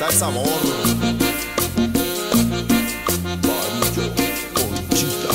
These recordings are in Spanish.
da el sabor. Parillo, Conchita.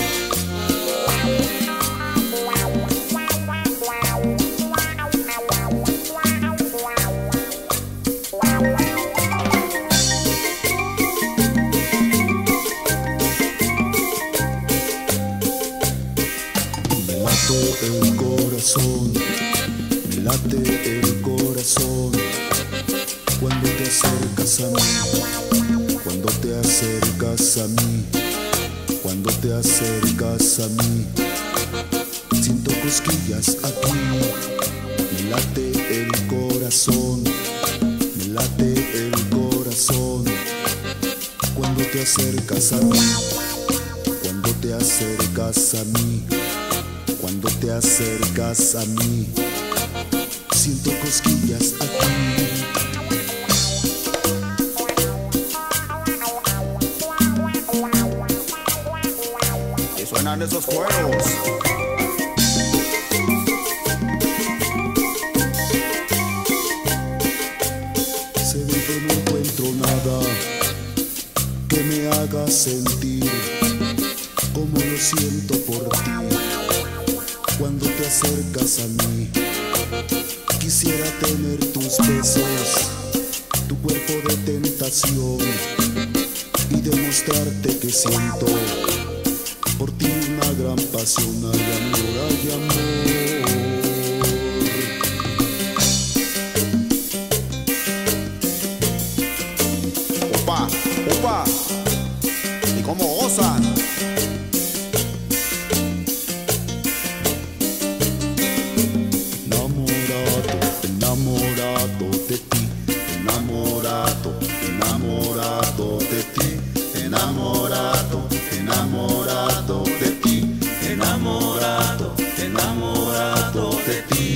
El corazón, me late el corazón cuando te acercas a mí, cuando te acercas a mí, cuando te acercas a mí. Siento cosquillas aquí, me late el corazón, me late el corazón cuando te acercas a mí, cuando te acercas a mí. Cuando te acercas a mí, siento cosquillas aquí. Y suenan esos cueros. Se dentro no encuentro nada que me haga sentir como lo siento por ti. Cuando te acercas a mí, quisiera tener tus besos, tu cuerpo de tentación y demostrarte que siento por ti una gran pasión. Ay, amor, ay, amor. Opa, opa. ¿Y cómo osan? Enamorado de ti, enamorado, enamorado de ti, enamorado, enamorado de ti, enamorado, enamorado de ti.